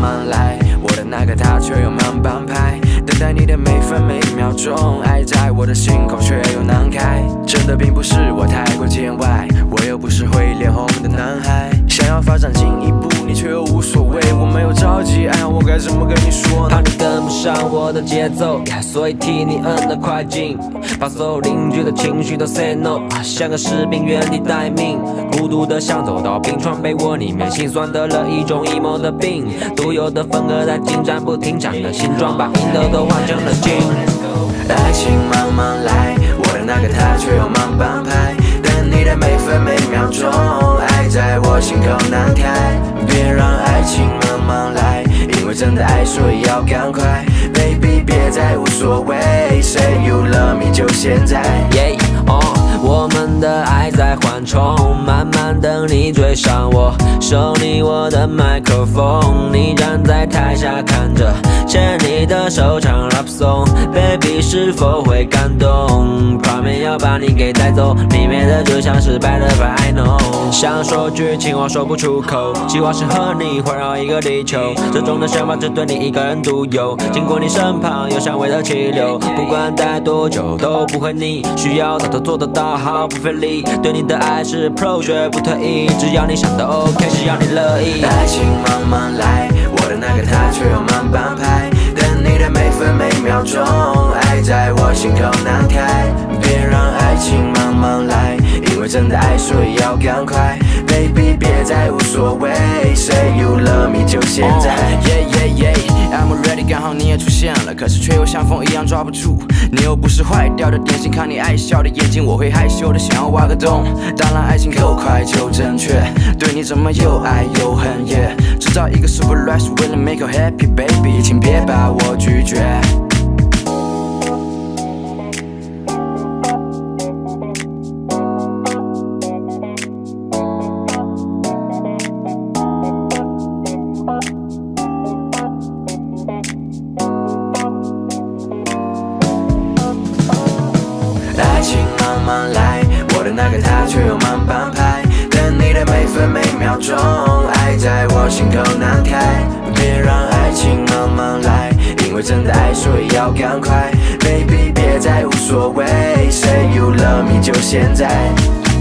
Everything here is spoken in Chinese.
慢来，我的那个他却又慢半拍，等待你的每分每秒钟，爱在我的心口却又难开。真的并不是我太过见外，我又不是会脸红的男孩，想要发展进一步，你却又无所谓。我没有着急，爱我该怎么跟你说呢？ 怕你跟不上我的节奏，所以替你摁了快进，把所有邻居的情绪都 say no， 像个士兵原地待命，孤独的想走到冰川被窝里面，心酸得了一种 emo 的病，独有的风格在进展不停站的形状，把音都换成了金。 爱情慢慢来，我的那个他却又慢半拍，等你的每分每秒钟，爱在我心口难开。别让爱情慢慢来，因为真的爱所以要赶快。Baby 别再无所谓 ，Say you love me 就现在。 我们的爱在缓冲，慢慢等你追上我，手你我的麦克风，你站在台下看着，牵你的手唱 rap song，Baby 是否会感动？画面要把你给带走，里面的就像是白的白 I know。想说句情话说不出口，计划是和你环绕一个地球，这种的想法只对你一个人独有，经过你身旁有香味的气流，不管待多久都不会腻，需要的都做得到。毫不费力，对你的爱是 pro 绝不退役，只要你想的 OK， 只要你乐意。 爱情慢慢来，我的那个他却又慢半拍，等你的每分每秒钟，爱在我心口难开。别让爱情慢慢来，因为真的爱所以要赶快。Baby 别再无所谓 ，Say you love me 就现在。I'm ready， 刚好你也出现了，可是却又像风一样抓不住。你又不是坏掉的点心，看你爱笑的眼睛，我会害羞的想要挖个洞。当然爱情够快就正确，对你怎么又爱又恨耶？制造一个 super life will make you happy baby， 请别把我拒绝。爱情慢慢来，我的那个他却又慢半拍，等你的每分每秒钟，爱在我心口难开。别让爱情慢慢来，因为真的爱所以要赶快。Baby 别再无所谓 ，Say you love me 就现在。